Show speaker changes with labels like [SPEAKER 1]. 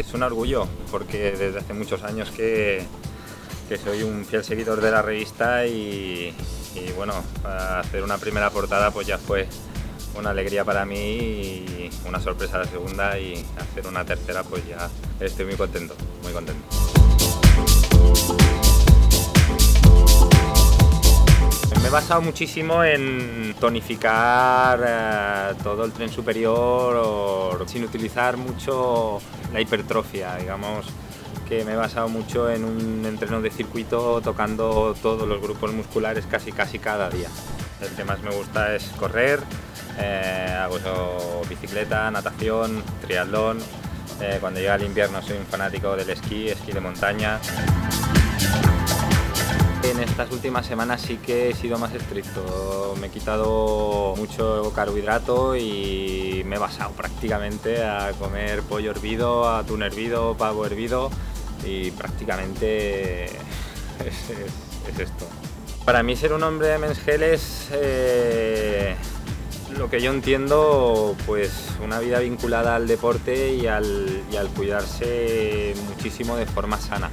[SPEAKER 1] Es un orgullo porque desde hace muchos años que soy un fiel seguidor de la revista y bueno, hacer una primera portada pues ya fue una alegría para mí y una sorpresa la segunda, y hacer una tercera pues ya estoy muy contento, muy contento. Me he basado muchísimo en tonificar todo el tren superior sin utilizar mucho la hipertrofia, digamos que me he basado mucho en un entreno de circuito tocando todos los grupos musculares casi cada día. El que más me gusta es correr, hago bicicleta, natación, triatlón. Cuando llega el invierno soy un fanático del esquí de montaña. En estas últimas semanas sí que he sido más estricto, me he quitado mucho carbohidrato y me he basado prácticamente a comer pollo hervido, atún hervido, pavo hervido y prácticamente es esto. Para mí ser un hombre de Men's Health es lo que yo entiendo, pues una vida vinculada al deporte y al cuidarse muchísimo de forma sana.